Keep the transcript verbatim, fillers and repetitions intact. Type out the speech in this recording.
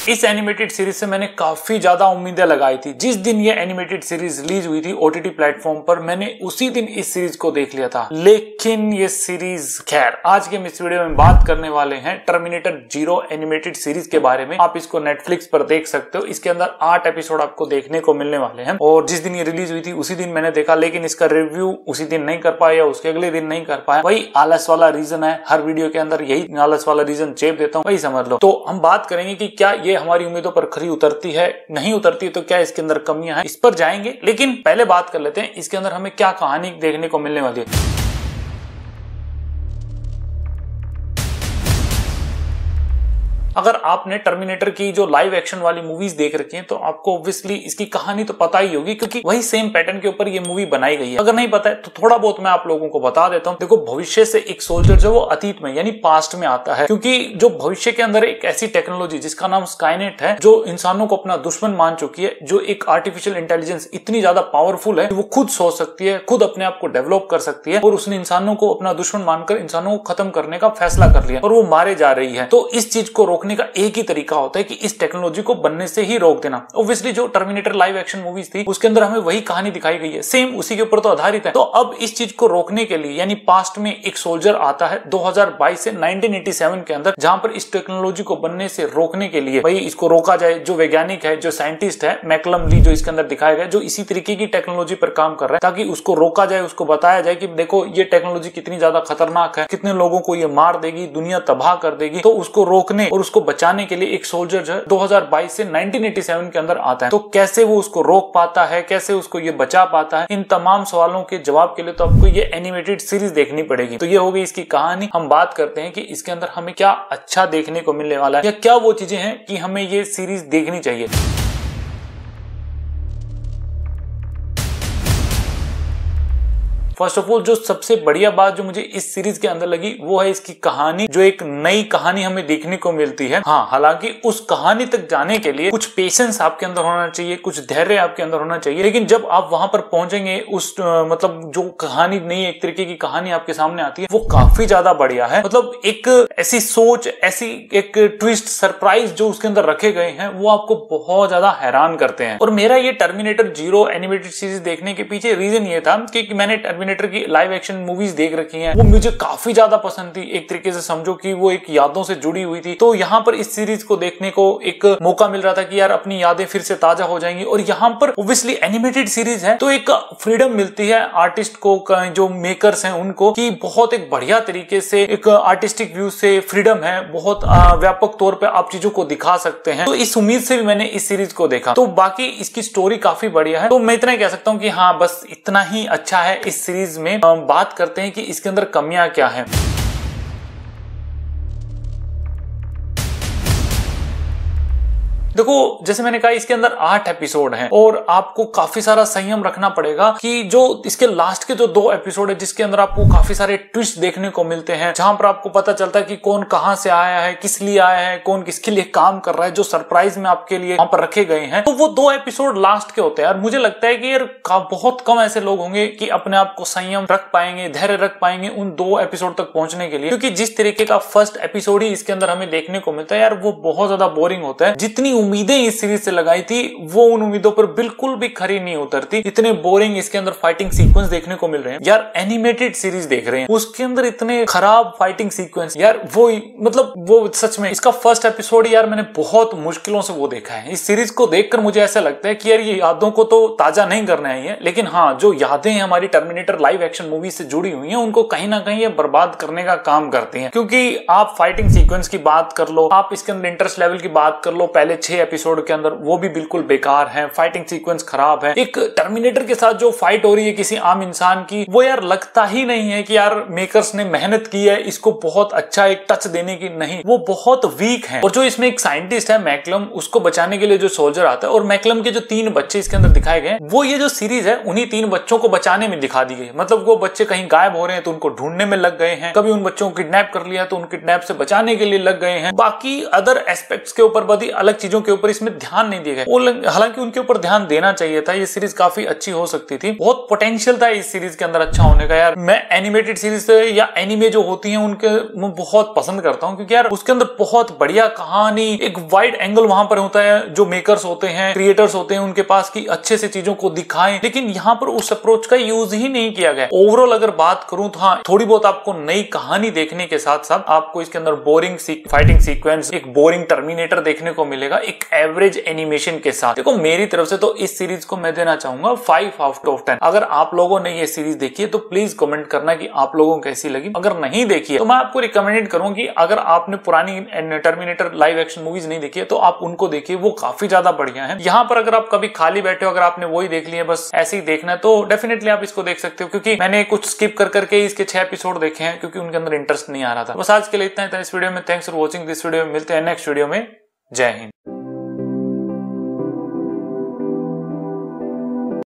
इस animated series से मैंने काफी ज्यादा उम्मीदें लगाई थी। जिस दिन ये एनिमेटेड सीरीज रिलीज हुई थी ओटीटी प्लेटफॉर्म पर, मैंने उसी दिन इस सीरीज को देख लिया था। लेकिन ये सीरीज, खैर आज के इस वीडियो में बात करने वाले हैं टर्मिनेटर जीरो एनिमेटेड सीरीज के बारे में। आप इसको नेटफ्लिक्स पर देख सकते हो। इसके अंदर आठ एपिसोड आपको देखने को मिलने वाले हैं और जिस दिन ये रिलीज हुई थी उसी दिन मैंने देखा, लेकिन इसका रिव्यू उसी दिन नहीं कर पाया, उसके अगले दिन नहीं कर पाया। वही आलस वाला रीजन है, हर वीडियो के अंदर यही आलस वाला रीजन चेप देता हूँ, वही समझ लो। तो हम बात करेंगे कि क्या ये हमारी उम्मीदों पर खरी उतरती है, नहीं उतरती तो क्या इसके अंदर कमियां हैं, इस पर जाएंगे। लेकिन पहले बात कर लेते हैं इसके अंदर हमें क्या कहानी देखने को मिलने वाली है। अगर आपने टर्मिनेटर की जो लाइव एक्शन वाली मूवीज देख रखी हैं तो आपको ऑब्वियसली इसकी कहानी तो पता ही होगी, क्योंकि वही सेम पैटर्न के ऊपर ये मूवी बनाई गई है। अगर नहीं पता है तो थोड़ा बहुत मैं आप लोगों को बता देता हूं। देखो, भविष्य से एक सोल्जर जो वो अतीत में यानी पास्ट में आता है, क्योंकि जो भविष्य के अंदर एक ऐसी टेक्नोलॉजी जिसका नाम स्काईनेट है, जो इंसानों को अपना दुश्मन मान चुकी है, जो एक आर्टिफिशियल इंटेलिजेंस इतनी ज्यादा पावरफुल है, वो खुद सोच सकती है, खुद अपने आप को डेवलप कर सकती है, और उसने इंसानों को अपना दुश्मन मानकर इंसानों को खत्म करने का फैसला कर लिया और वो मारे जा रही है। तो इस चीज को रोकने का एक ही तरीका होता है कि इस टेक्नोलॉजी को बनने से ही रोक देना। ऑब्वियसली जो टर्मिनेटर लाइव एक्शन मूवीज थी उसके अंदर हमें वही कहानी दिखाई गई है, सेम उसी के ऊपर तो आधारित है। तो अब इस चीज को रोकने के लिए यानी पास्ट में एक सोल्जर आता है दो हज़ार बाईस से नाइनटीन एटी सेवन के अंदर, जहां पर इस टेक्नोलॉजी को बनने से रोकने के लिए भाई इसको रोका जाए। जो वैज्ञानिक है, जो साइंटिस्ट है मैकलम ली, जो इसके अंदर दिखाया गया, जो इसी तरीके की टेक्नोलॉजी पर काम कर रहा है, ताकि उसको रोका जाए, उसको बताया जाए कि देखो ये टेक्नोलॉजी कितनी ज्यादा खतरनाक है, कितने लोगों को ये मार देगी, दुनिया तबाह कर देगी। तो उसको रोकने और उसको बचाने के लिए एक सोल्जर जो है दो हज़ार बाईस से नाइनटीन एटी सेवन के अंदर आता है। तो कैसे वो उसको रोक पाता है, कैसे उसको ये बचा पाता है, इन तमाम सवालों के जवाब के लिए तो आपको ये एनिमेटेड सीरीज देखनी पड़ेगी। तो ये हो गई इसकी कहानी। हम बात करते हैं कि इसके अंदर हमें क्या अच्छा देखने को मिलने वाला है, या क्या वो चीजें हैं कि हमें ये सीरीज देखनी चाहिए। फर्स्ट ऑफ ऑल, जो सबसे बढ़िया बात जो मुझे इस सीरीज के अंदर लगी वो है इसकी कहानी, जो एक नई कहानी हमें देखने को मिलती है। हाँ, हालांकि उस कहानी तक जाने के लिए कुछ पेशेंस आपके अंदर होना चाहिए, कुछ धैर्य आपके अंदर होना चाहिए। लेकिन जब आप वहां पर पहुंचेंगे, उस आ, मतलब जो कहानी नई एक तरीके की कहानी आपके सामने आती है, वो काफी ज्यादा बढ़िया है। मतलब एक ऐसी सोच, ऐसी एक ट्विस्ट, सरप्राइज जो उसके अंदर रखे गए हैं, वो आपको बहुत ज्यादा हैरान करते हैं। और मेरा ये टर्मिनेटर जीरो एनिमेटेड सीरीज देखने के पीछे रीजन ये था कि मैंने टर्मिनेटर की लाइव एक्शन मूवीज देख रखी हैं, वो मुझे काफी ज्यादा पसंद थी। एक तरीके से समझो कि वो एक यादों से जुड़ी हुई थी। तो यहाँ पर इस सीरीज को देखने को एक मौका मिल रहा था कि यार अपनी यादें फिर से ताजा हो जाएंगी। और यहाँ पर ऑब्वियसली एनिमेटेड सीरीज है तो एक फ्रीडम मिलती है आर्टिस्ट को, जो मेकर्स हैं उनको, कि बहुत एक बढ़िया तरीके से एक आर्टिस्टिक व्यू से फ्रीडम है, बहुत व्यापक तौर पर आप चीजों को दिखा सकते हैं। तो इस उम्मीद से भी मैंने इस सीरीज को देखा। तो बाकी इसकी स्टोरी काफी बढ़िया है। तो मैं इतना कह सकता हूँ कि हाँ, बस इतना ही अच्छा है। इस सीरीज में बात करते हैं कि इसके अंदर कमियां क्या हैं। देखो, जैसे मैंने कहा इसके अंदर आठ एपिसोड हैं और आपको काफी सारा संयम रखना पड़ेगा कि जो इसके लास्ट के जो दो एपिसोड है, जिसके अंदर आपको काफी सारे ट्विस्ट देखने को मिलते हैं, जहां पर आपको पता चलता है कि कौन कहां से आया है, किस लिए आया है, कौन किसके लिए काम कर रहा है, जो सरप्राइज में आपके लिए वहां पर रखे गए हैं। तो वो दो एपिसोड लास्ट के होते हैं। यार मुझे लगता है कि यार बहुत कम ऐसे लोग होंगे कि अपने आप को संयम रख पाएंगे, धैर्य रख पाएंगे उन दो एपिसोड तक पहुंचने के लिए, क्योंकि जिस तरीके का फर्स्ट एपिसोड ही इसके अंदर हमें देखने को मिलता है, यार वो बहुत ज्यादा बोरिंग होता है। जितनी उम्मीदें इस सीरीज से लगाई थी वो उन उम्मीदों पर बिल्कुल भी खरी नहीं उतरती। इतने बोरिंग इसके अंदर फाइटिंग सीक्वेंस देखने को मिल रहे हैं। यार एनिमेटेड सीरीज देख रहे हैं, उसके अंदर इतने खराब फाइटिंग सीक्वेंस, यार वो मतलब वो सच में इसका फर्स्ट एपिसोड यार मैंने बहुत मुश्किलों से वो देखा है। इस सीरीज को देखकर मुझे ऐसा लगता है कि यार ये यादों को तो ताजा नहीं करना है, लेकिन हाँ, जो यादें हैं हमारी टर्मिनेटर लाइव एक्शन मूवी से जुड़ी हुई हैं, उनको कहीं ना कहीं ये बर्बाद करने का काम करती हैं। क्योंकि आप फाइटिंग सीक्वेंस की बात कर लो, आप इसके अंदर इंटरेस्ट लेवल की बात कर लो, पहले छह एपिसोड के अंदर वो भी बिल्कुल बेकार है, फाइटिंग सीक्वेंस खराब है। एक टर्मिनेटर के साथ जो फाइट हो रही है किसी आम इंसान की, वो यार लगता ही नहीं है कि यार मेकर्स ने मेहनत की है इसको बहुत अच्छा एक टच देने की, नहीं, वो बहुत वीक है। और जो इसमें एक साइंटिस्ट है मैकलम, उसको बचाने के लिए जो सोल्जर आता है, और मैकलम के जो तीन बच्चे इसके अंदर दिखाए गए, वो ये जो सीरीज है उन्हीं तीन बच्चों को बचाने में दिखा दी गई। मतलब वो बच्चे कहीं गायब हो रहे हैं तो उनको ढूंढने में लग गए हैं, कभी उन बच्चों को किडनैप कर लिया तो उन किडनैप से बचाने के लिए लग गए हैं। बाकी अदर एस्पेक्ट्स के ऊपर, बड़ी अलग चीजों के ऊपर इसमें ध्यान नहीं दिया गया। हालांकि उनके ऊपर ध्यान देना चाहिए था, ये सीरीज काफी अच्छी हो सकती थी, बहुत पोटेंशियल था इस सीरीज के अंदर अच्छा होने का। यार मैं एनिमेटेड सीरीज या एनिमे जो होती हैं उनके मैं बहुत पसंद करता हूँ, क्योंकि यार उसके अंदर बहुत बढ़िया कहानी, एक वाइड एंगल वहां पर होता है, जो मेकर्स होते हैं, क्रिएटर्स होते हैं उनके पास की अच्छे से चीजों को दिखाएं, लेकिन यहाँ पर उस अप्रोच का यूज ही नहीं किया गया। ओवरऑल अगर बात करूं तो हाँ, थोड़ी बहुत आपको नई कहानी देखने के साथ साथ आपको इसके अंदर बोरिंग फाइटिंग सीक्वेंस, एक बोरिंग टर्मिनेटर देखने को मिलेगा एक एवरेज एनिमेशन के साथ। देखो मेरी तरफ से तो इस सीरीज को मैं देना चाहूंगा फाइव आउट ऑफ टेन। अगर आप लोगों ने ये सीरीज देखी है तो प्लीज कमेंट करना कि आप लोगों को कैसी लगी। अगर नहीं देखी है तो मैं आपको रिकमेंडेड करूंगा कि अगर आपने पुरानी टर्मिनेटर लाइव एक्शन मूवीज नहीं देखी है तो आप उनको देखिए, वो काफी ज्यादा बढ़िया है। यहाँ पर अगर आप कभी खाली बैठे हो, अगर आपने वही देख लिया बस ऐसे ही देखना है, तो डेफिनेटली आप इसको देख सकते हो, क्योंकि मैंने कुछ स्किप कर करके इसके छह एपिसोड देखे हैं क्योंकि उनके अंदर इंटरेस्ट नहीं आ रहा था। बस आज के लिए इतना ही था इस वीडियो में। Thanks for watching this video. मिलते हैं नेक्स्ट वीडियो में। जय हिंद।